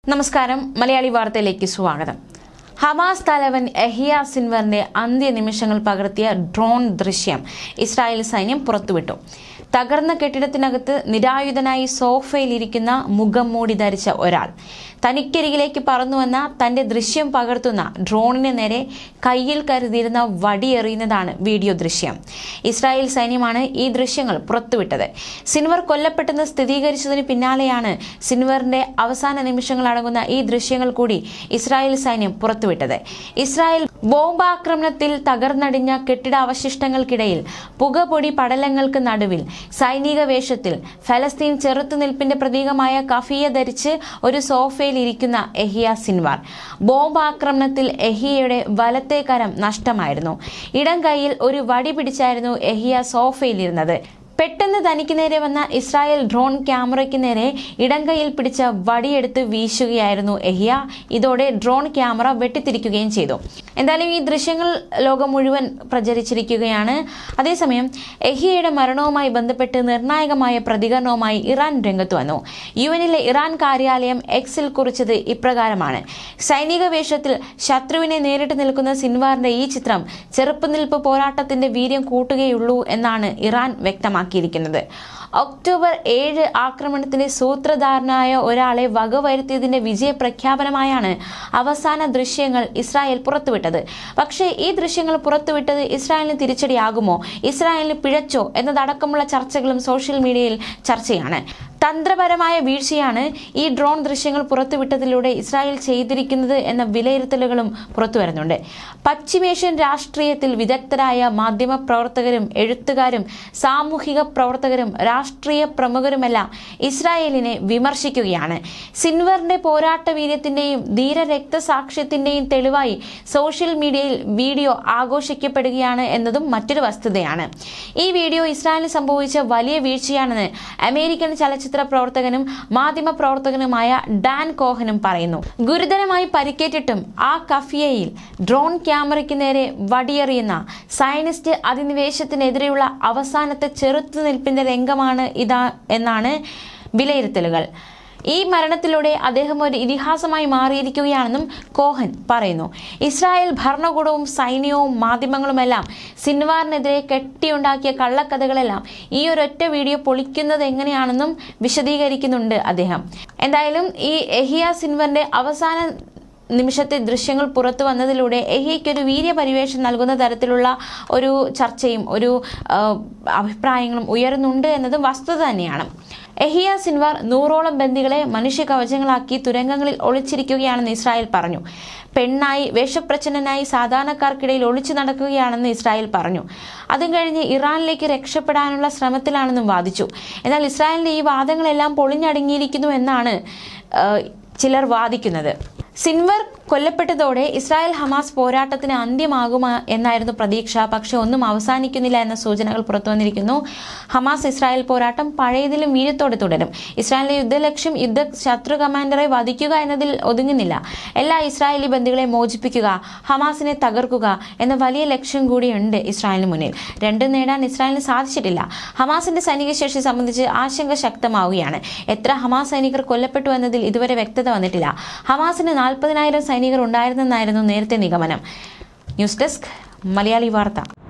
നമസ്കാരം മലയാളി വാർത്തയിലേക്ക് സ്വാഗതം. ഹമാസ് തലവൻ യഹിയ സിൻവറിന്റെ അന്ത്യ നിമിഷങ്ങൾ പകർത്തിയ ഡ്രോൺ ദൃശ്യം ഇസ്രായേൽ സൈന്യം പുറത്തുവിട്ടു. തകർന്ന കെട്ടിടത്തിനകത്ത് നിരായുധനായി സോഫയിലിരിക്കുന്ന മുഖം മൂടി ധരിച്ച ഒരാൾ തനിക്കരികിലേക്ക് പറന്നുവന്ന തന്റെ ദൃശ്യം പകർത്തുന്ന ഡ്രോണിന് നേരെ കയ്യിൽ കരുതിയിരുന്ന വടിയെറിയുന്നതാണ് വീഡിയോ ദൃശ്യം. ഇസ്രായേൽ സൈന്യമാണ് ഈ ദൃശ്യങ്ങൾ പുറത്തുവിട്ടത്. സിൻവർ കൊല്ലപ്പെട്ടെന്ന് സ്ഥിരീകരിച്ചതിന് പിന്നാലെയാണ് സിൻവറിന്റെ അവസാന നിമിഷങ്ങൾ അടങ്ങുന്ന ഈ ദൃശ്യങ്ങൾ കൂടി ഇസ്രായേൽ സൈന്യം പുറത്തുവിട്ടത്. ഇസ്രായേൽ ബോംബാക്രമണത്തിൽ തകർന്നടിഞ്ഞ കെട്ടിടാവശിഷ്ടങ്ങൾക്കിടയിൽ പുകപൊടി പടലങ്ങൾക്ക് നടുവിൽ സൈനിക വേഷത്തിൽ ഫലസ്തീൻ ചെറുത്തുനിൽപ്പിന്റെ പ്രതീകമായ കഫിയ ധരിച്ച് ഒരു സോഫയിലിരിക്കുന്ന യഹിയ സിൻവാർ. ബോംബാക്രമണത്തിൽ യഹിയയുടെ വലത്തെ കരം നഷ്ടമായിരുന്നു. ഇടം കൈയിൽ ഒരു വടി പിടിച്ചായിരുന്നു യഹിയ സോഫയിലിരുന്നത്. പെട്ടെന്ന് തനിക്ക് നേരെ വന്ന ഇസ്രായേൽ ഡ്രോൺ ക്യാമറയ്ക്ക് നേരെ ഇടംകൈയിൽ പിടിച്ച വടിയെടുത്ത് വീശുകയായിരുന്നു യഹിയ. ഇതോടെ ഡ്രോൺ ക്യാമറ വെട്ടിത്തിരിക്കുകയും ചെയ്തു. എന്തായാലും ഈ ദൃശ്യങ്ങൾ ലോകം മുഴുവൻ പ്രചരിച്ചിരിക്കുകയാണ്. അതേസമയം യഹിയയുടെ മരണവുമായി ബന്ധപ്പെട്ട് നിർണായകമായ പ്രതികരണവുമായി ഇറാൻ രംഗത്ത് വന്നു. യുഎനിലെ ഇറാൻ കാര്യാലയം എക്സിൽ കുറിച്ചത് ഇപ്രകാരമാണ്: സൈനിക വേഷത്തിൽ ശത്രുവിനെ നേരിട്ട് നിൽക്കുന്ന സിൻവാറിന്റെ ഈ ചിത്രം ചെറുപ്പുനിൽപ്പ് പോരാട്ടത്തിന്റെ വീര്യം കൂട്ടുകയുള്ളൂ എന്നാണ് ഇറാൻ വ്യക്തമാക്കിയത്. ഒക്ടോബർ 7 ആക്രമണത്തിന്റെ സൂത്രധാരനായ ഒരാളെ വകവരുത്തിയതിന്റെ വിജയ പ്രഖ്യാപനമായാണ് അവസാന ദൃശ്യങ്ങൾ ഇസ്രായേൽ പുറത്തുവിട്ടത്. പക്ഷേ ഈ ദൃശ്യങ്ങൾ പുറത്തുവിട്ടത് ഇസ്രായേലിന് തിരിച്ചടിയാകുമോ, ഇസ്രായേലിന് പിഴച്ചോ എന്നതടക്കമുള്ള ചർച്ചകളും സോഷ്യൽ മീഡിയയിൽ ചർച്ചയാണ്. തന്ത്രപരമായ വീഴ്ചയാണ് ഈ ഡ്രോൺ ദൃശ്യങ്ങൾ പുറത്തുവിട്ടതിലൂടെ ഇസ്രായേൽ ചെയ്തിരിക്കുന്നത് എന്ന വിലയിരുത്തലുകളും പുറത്തുവരുന്നുണ്ട്. പശ്ചിമേഷ്യൻ രാഷ്ട്രീയത്തിൽ വിദഗ്ധരായ മാധ്യമ പ്രവർത്തകരും എഴുത്തുകാരും സാമൂഹിക പ്രവർത്തകരും രാഷ്ട്രീയ പ്രമുഖരുമെല്ലാം ഇസ്രായേലിനെ വിമർശിക്കുകയാണ്. സിൻവറിന്റെ പോരാട്ട വീര്യത്തിന്റെയും ധീര രക്തസാക്ഷ്യത്തിന്റെയും തെളിവായി സോഷ്യൽ മീഡിയയിൽ വീഡിയോ ആഘോഷിക്കപ്പെടുകയാണ് എന്നതും മറ്റൊരു വസ്തുതയാണ്. ഈ വീഡിയോ ഇസ്രായേലിന് സംഭവിച്ച വലിയ വീഴ്ചയാണെന്ന് അമേരിക്കൻ ചലച്ചിത്ര പ്രവർത്തകനും മാധ്യമ പ്രവർത്തകനുമായ ഡാൻ കോഹനും പറയുന്നു. ഗുരുതരമായി പരിക്കേറ്റിട്ടും ആ കഫിയയിൽ ഡ്രോൺ ക്യാമറയ്ക്ക് നേരെ വടിയെറിയുന്ന സയനിസ്റ്റ് അധിനിവേശത്തിനെതിരെയുള്ള അവസാനത്തെ ചെറുത്തുനിൽപ്പിന്റെ രംഗമാണ് ഇതാ എന്നാണ് വിലയിരുത്തലുകൾ. ഈ മരണത്തിലൂടെ അദ്ദേഹം ഒരു ഇതിഹാസമായി മാറിയിരിക്കുകയാണെന്നും കോഹൻ പറയുന്നു. ഇസ്രായേൽ ഭരണകൂടവും സൈന്യവും മാധ്യമങ്ങളുമെല്ലാം സിൻവാറിനെതിരെ കെട്ടിയുണ്ടാക്കിയ കള്ളക്കഥകളെല്ലാം ഈ ഒരൊറ്റ വീഡിയോ പൊളിക്കുന്നത് എങ്ങനെയാണെന്നും വിശദീകരിക്കുന്നുണ്ട് അദ്ദേഹം. എന്തായാലും ഈ യഹിയ സിൻവറിന്റെ അവസാന നിമിഷത്തെ ദൃശ്യങ്ങൾ പുറത്തു വന്നതിലൂടെ യഹിയയ്ക്കൊരു വീര്യപരിവേഷം നൽകുന്ന തരത്തിലുള്ള ഒരു ചർച്ചയും ഒരു അഭിപ്രായങ്ങളും ഉയരുന്നുണ്ട് എന്നതും വസ്തുത തന്നെയാണ്. യഹിയ സിൻവാർ 100ഓളം ബന്ദികളെ മനുഷ്യ കവചങ്ങളാക്കി തുരങ്കങ്ങളിൽ ഒളിച്ചിരിക്കുകയാണെന്ന് ഇസ്രായേൽ പറഞ്ഞു. പെണ്ണായി വേഷപ്രച്ഛന്നനായി സാധാരണക്കാർക്കിടയിൽ ഒളിച്ചു നടക്കുകയാണെന്ന് ഇസ്രായേൽ പറഞ്ഞു. അതും കഴിഞ്ഞ് ഇറാനിലേക്ക് രക്ഷപ്പെടാനുള്ള ശ്രമത്തിലാണെന്നും വാദിച്ചു. എന്നാൽ ഇസ്രായേലിന്റെ ഈ വാദങ്ങളെല്ലാം പൊളിഞ്ഞടങ്ങിയിരിക്കുന്നു എന്നാണ് ചിലർ വാദിക്കുന്നത്. സിൻവർ കൊല്ലപ്പെട്ടതോടെ ഇസ്രായേൽ ഹമാസ് പോരാട്ടത്തിന് അന്ത്യമാകുമോ എന്നായിരുന്നു പ്രതീക്ഷ. പക്ഷെ ഒന്നും അവസാനിക്കുന്നില്ല എന്ന സൂചനകൾ പുറത്തുവന്നിരിക്കുന്നു. ഹമാസ് ഇസ്രായേൽ പോരാട്ടം പഴയതിലും വീര്യത്തോടെ തുടരും. ഇസ്രായേലിന്റെ യുദ്ധലക്ഷ്യം ശത്രു കമാൻഡറെ വധിക്കുക എന്നതിൽ ഒതുങ്ങുന്നില്ല. എല്ലാ ഇസ്രായേലി ബന്ദികളെ മോചിപ്പിക്കുക, ഹമാസിനെ തകർക്കുക എന്ന വലിയ ലക്ഷ്യം കൂടിയുണ്ട് ഇസ്രായേലിന് മുന്നിൽ. രണ്ടും നേടാൻ ഇസ്രായേലിന് സാധിച്ചിട്ടില്ല. ഹമാസിന്റെ സൈനിക ശേഷി സംബന്ധിച്ച് ആശങ്ക ശക്തമാവുകയാണ്. എത്ര ഹമാസ് സൈനികർ കൊല്ലപ്പെട്ടു എന്നതിൽ ഇതുവരെ വ്യക്തത വന്നിട്ടില്ല. ഹമാസിന് 40,000 സൈനികർ ഉണ്ടായിരുന്നെന്നായിരുന്നു നേരത്തെ നിഗമനം. ന്യൂസ് ഡെസ്ക് മലയാളി വാർത്ത.